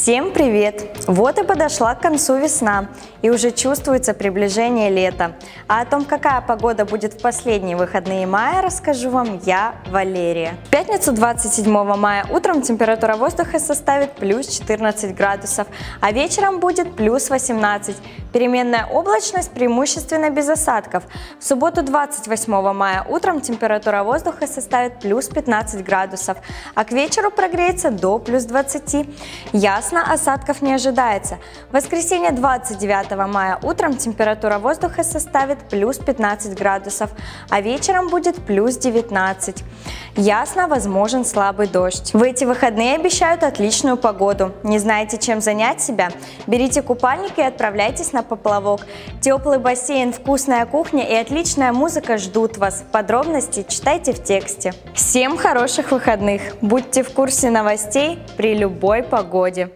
Всем привет! Вот и подошла к концу весна, и уже чувствуется приближение лета. А о том, какая погода будет в последние выходные мая, расскажу вам я, Валерия. В пятницу 27 мая утром температура воздуха составит плюс 14 градусов, а вечером будет плюс 18. Переменная облачность преимущественно без осадков. В субботу 28 мая утром температура воздуха составит плюс 15 градусов, а к вечеру прогреется до плюс 20. Ясно, осадков не ожидается. В воскресенье 29 мая утром температура воздуха составит плюс 15 градусов, а вечером будет плюс 19. Ясно, возможен слабый дождь. В эти выходные обещают отличную погоду. Не знаете, чем занять себя? Берите купальник и отправляйтесь на поплавок. Теплый бассейн, вкусная кухня и отличная музыка ждут вас. Подробности читайте в тексте. Всем хороших выходных! Будьте в курсе новостей при любой погоде.